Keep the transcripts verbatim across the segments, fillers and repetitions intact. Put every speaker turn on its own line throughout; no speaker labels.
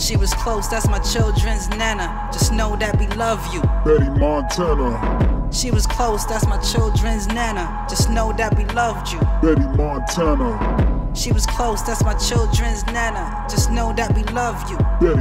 She was close, that's my children's nana. Just know that we love you.
Betty Montana.
She was close, that's my children's nana. Just know that we loved you.
Betty Montana.
She was close, that's my children's nana. Just know that we love you.
Betty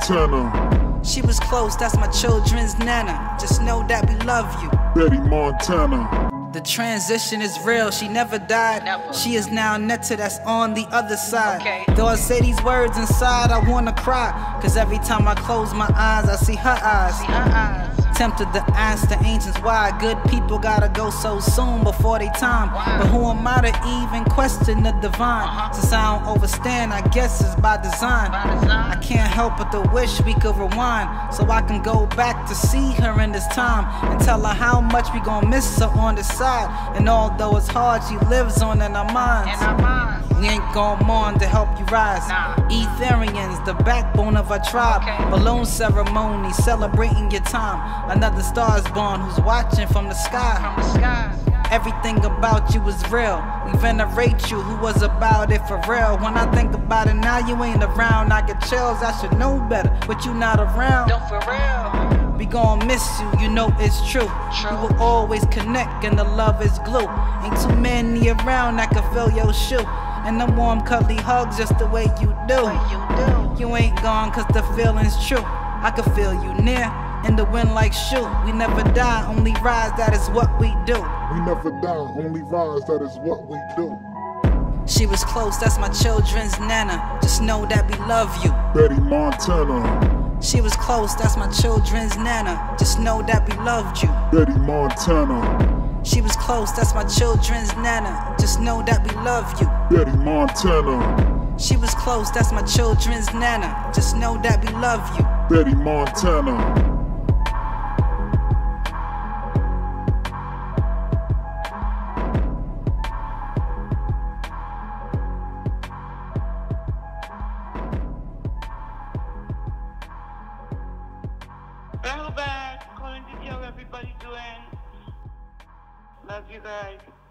Montana.
She was close, that's my children's nana. Just know that we love you.
Betty Montana.
The transition is real, she never died. Never. She is now Netta, that's on the other side.
Okay.
Though I say these words inside, I wanna cry. Cause every time I close my eyes, I see her eyes.
See her eyes.
Tempted to ask the ancients why good people gotta go so soon before they time.
Wow.
But who am I to even question the divine?
Uh-huh.
Since I don't overstand, I guess it's by design.
By design.
I can't help but to wish we could rewind, so I can go back to see her in this time and tell her how much we gon' miss her on the side. And although it's hard, she lives on in our minds.
In our minds.
We ain't gon' mourn to help you rise.
Nah.
Etherians, the backbone of our tribe.
Okay.
Balloon ceremony, celebrating your time. Another star is born who's watching from the sky.
From the sky.
Everything about you is real. We venerate you, who was about it for real. When I think about it now, you ain't around. I get chills, I should know better, but you not around.
Don't for real.
We gon' miss you, you know it's true.
True.
We will always connect and the love is glue. Ain't too many around that can fill your shoe. And the warm cuddly hugs just the way you do.
Way you do.
You ain't gone cause the feeling's true. I can feel you near, in the wind like shoe. We never die, only rise, that is what we do.
We never die, only rise, that is what we do.
She was close, that's my children's nana. Just know that we love you.
Betty Montana.
She was close, that's my children's nana. Just know that we loved you.
Betty Montana.
She was close, that's my children's nana. Just know that we love you.
Betty Montana.
She was close, that's my children's nana. Just know that we love you.
Betty Montana.
Hello, back. Calling to see how everybody's doing. Love you guys.